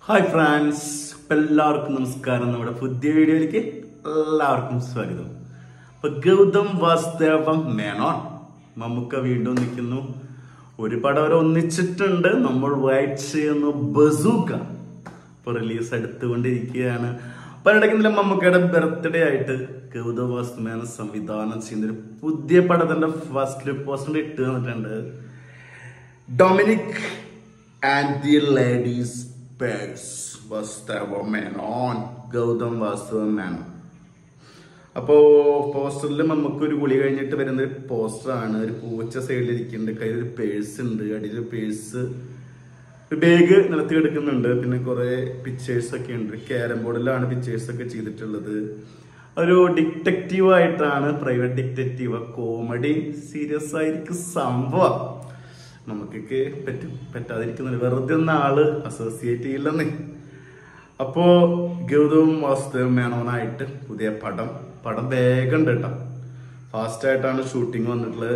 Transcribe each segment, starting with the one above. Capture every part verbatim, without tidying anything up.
Hi friends, എല്ലാവർക്കും നമസ്കാരം. നമ്മുടെ പുതിയ വീഡിയോയിലേക്ക് എല്ലാവർക്കും സ്വാഗതം. അപ്പൊ ഗൗതം വാസുദേവ മേനോൻ മമ്മൂക്ക വീണ്ടും നിൽക്കുന്നു. ഒരു പടം അവർ ഒന്നിച്ചിട്ടുണ്ട്. നമ്മൾ വെയിറ്റ് ചെയ്യുന്നു ബസൂക്ക. ഇപ്പൊ റിലീസ് എടുത്തുകൊണ്ടിരിക്കുകയാണ്. അപ്പൊ ഇടയ്ക്കുന്നില്ല മമ്മൂക്കയുടെ ബർത്ത്ഡേ ആയിട്ട് ഗൗതം വാസുദേവ മേനോൻ സംവിധാനം ചെയ്യുന്ന ഒരു പുതിയ പടത്തിന്റെ ഫസ്റ്റ് ലുക്ക് പോസ്റ്റർ ഇട്ട് തന്നിട്ടുണ്ട്. Dominic and the ladies Vasudeva Menon, Gautham Vasudeva Menon. അപ്പോ പോസ്റ്ററിൽ നമുക്ക് ഒരു ഗുളി കഴിഞ്ഞിട്ട് വരുന്ന ഒരു പോസ്റ്ററാണ്. ഒരു പൂച്ച സൈഡിൽ ഇരിക്കുന്നുണ്ട്, കയ്യിൽ ഒരു പേഴ്സ് ഉണ്ട്, അടിയിൽ പേഴ്സ്, ഒരു ബാഗ് നിലത്തി കിടക്കുന്നുണ്ട്. പിന്നെ കുറെ പിക്ചേഴ്സ് ഒക്കെ ഉണ്ട്. ക്യാരം ബോർഡിലാണ് പിക്ചേഴ്സ് ഒക്കെ ചെയ്തിട്ടുള്ളത്. ഒരു ഡിറ്റക്റ്റീവ് ആയിട്ടാണ്, പ്രൈവറ്റ് ഡിറ്റക്റ്റീവ്. കോമഡി സീരിയസ് ആയിരിക്കും സംഭവം. നമുക്കൊക്കെ പറ്റും, പറ്റാതിരിക്കുന്നില്ല. വെറുതെ ഒന്നും ആള് അസോസിയേറ്റ് ചെയ്യില്ലെന്ന്. അപ്പോ ഗൗതം വാസുദേവ മേനോനായിട്ട് പുതിയ പടം പടം വേഗം ഉണ്ട് കേട്ടോ. ഫാസ്റ്റ് ആയിട്ടാണ് ഷൂട്ടിംഗ് വന്നിട്ടുള്ളത്.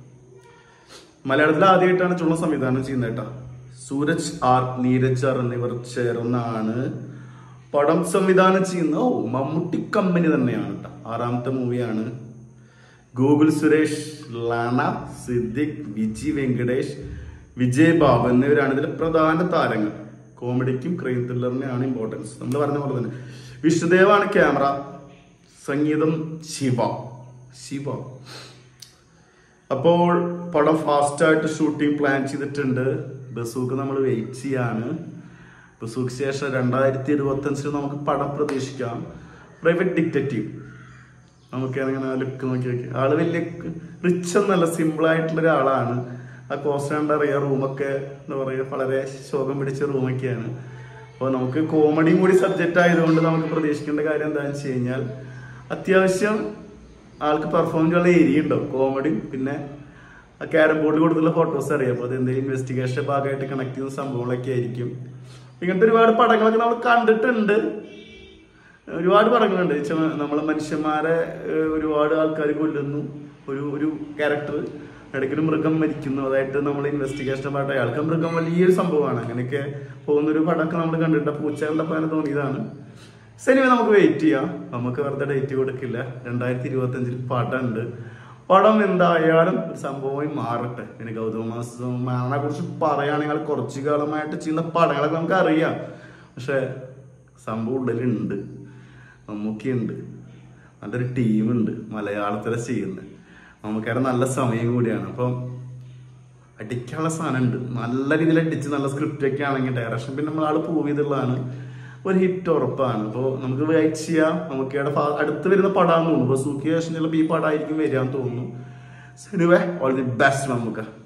മലയാളത്തിൽ ആദ്യമായിട്ടാണ് ചുള്ള സംവിധാനം ചെയ്യുന്നത് കേട്ടോ. സൂരജ് ആർ, നീരജ് ആർ എന്നിവർ ചേർന്നാണ് പടം സംവിധാനം ചെയ്യുന്നത്. ഓ, മമ്മൂട്ടി കമ്പനി തന്നെയാണ് കേട്ടോ. ആറാമത്തെ മൂവിയാണ്. ഗൂഗിൾ സുരേഷ്, ലാന, സിദ്ദിഖ്, വിജി വെങ്കടേഷ്, വിജയ് ബാബു എന്നിവരാണ് ഇതിലെ പ്രധാന താരങ്ങൾ. കോമഡിക്കും ക്രൈം ത്രില്ലറിനെയാണ് ഇമ്പോർട്ടൻസ്. നമ്മൾ പറഞ്ഞ പോലെ തന്നെ വിഷ്ണുദേവാണ് ക്യാമറ, സംഗീതം ശിവ ശിവ അപ്പോൾ പടം ഫാസ്റ്റായിട്ട് ഷൂട്ടിംഗ് പ്ലാൻ ചെയ്തിട്ടുണ്ട്. ബസൂക്ക് നമ്മൾ വെയിറ്റ് ചെയ്യാണ്. ബസൂക്ക് ശേഷം രണ്ടായിരത്തി ഇരുപത്തി അഞ്ചിൽ നമുക്ക് പടം പ്രതീക്ഷിക്കാം. പ്രൈവറ്റ് ഡിറ്റക്റ്റീവ് നമുക്ക് അങ്ങനെ ലുക്ക് നോക്കി നോക്കി. ആള് വലിയ റിച്ച് എന്നല്ല, സിമ്പിൾ ആയിട്ടുള്ള ഒരാളാണ്. ആ കോസ്റ്റ് അറിയാം. റൂമൊക്കെ എന്താ പറയുക, വളരെ ശോകം പിടിച്ച റൂമൊക്കെയാണ്. അപ്പോൾ നമുക്ക് കോമഡിയും കൂടി സബ്ജക്റ്റ് ആയതുകൊണ്ട് നമുക്ക് പ്രതീക്ഷിക്കേണ്ട കാര്യം എന്താണെന്ന് വെച്ച് കഴിഞ്ഞാൽ അത്യാവശ്യം ആൾക്ക് പെർഫോം ചെയ്യാനുള്ള ഏരിയ ഉണ്ടാവും. കോമഡിയും പിന്നെ ആ ക്യാരം ബോർഡിൽ കൊടുത്തുള്ള ഫോട്ടോസ് അറിയാം. അപ്പോൾ അത് എന്തെങ്കിലും ഇൻവെസ്റ്റിഗേഷൻ ഭാഗമായിട്ട് കണക്ട് ചെയ്യുന്ന സംഭവങ്ങളൊക്കെ ആയിരിക്കും. ഇങ്ങനത്തെ ഒരുപാട് പടങ്ങളൊക്കെ നമ്മൾ കണ്ടിട്ടുണ്ട്. ഒരുപാട് പടങ്ങളുണ്ട്. നമ്മളെ മനുഷ്യന്മാരെ ഒരുപാട് ആൾക്കാർ കൊല്ലുന്നു. ഒരു ഒരു ക്യാരക്ടർ ഇടയ്ക്കൊരു മൃഗം മരിക്കുന്നു. അതായിട്ട് നമ്മൾ ഇൻവെസ്റ്റിഗേഷൻ പാട്ട് അയാൾക്ക് മൃഗം വലിയൊരു സംഭവമാണ്. അങ്ങനെയൊക്കെ പോകുന്നൊരു പടമൊക്കെ നമ്മൾ കണ്ടിട്ടുണ്ട്. പൂച്ച കണ്ടപ്പോൾ അങ്ങനെ തോന്നിയതാണ്. സിനിമ നമുക്ക് വെയിറ്റ് ചെയ്യാം. നമുക്ക് വെറുതെ ഡേറ്റ് കൊടുക്കില്ല. രണ്ടായിരത്തി ഇരുപത്തി അഞ്ചിൽ പടം ഉണ്ട്. പടം എന്തായാലും ഒരു സംഭവമായി മാറട്ടെ. പിന്നെ ഗൗതം വാസുദേവ മേനോനെ കുറിച്ച് പറയുകയാണെങ്കിൽ കുറച്ചു കാലമായിട്ട് ചെയ്യുന്ന പടങ്ങളൊക്കെ നമുക്ക് അറിയാം. പക്ഷെ സംഭവം ഉള്ളിലുണ്ട്. മമ്മൂക്കയുണ്ട്, നല്ലൊരു ടീമുണ്ട് മലയാളത്തിലെ ചെയ്യുന്നത്. നമുക്കറിയാം നല്ല സമയം കൂടിയാണ്. അപ്പം അടിക്കാനുള്ള സാധനം ഉണ്ട്. നല്ല രീതിയിൽ അടിച്ച് നല്ല സ്ക്രിപ്റ്റ് ഒക്കെ ആണെങ്കിൽ ഡയറക്ഷൻ പിന്നെ നമ്മൾ ആൾ പ്രൂവ് ചെയ്തിട്ടുള്ളതാണ്. ഒരു ഹിറ്റ് ഉറപ്പാണ്. അപ്പോൾ നമുക്ക് വെയിറ്റ് ചെയ്യാം. നമുക്കയുടെ അടുത്ത് വരുന്ന പടമാണെന്ന് തോന്നുന്നു. ബസൂക്ക് ശേഷം ചിലപ്പോൾ ഈ പടമായിരിക്കും വരികയെന്ന് തോന്നുന്നു. സിനിമ ഓൾ ദി ബെസ്റ്റ് നമുക്ക്.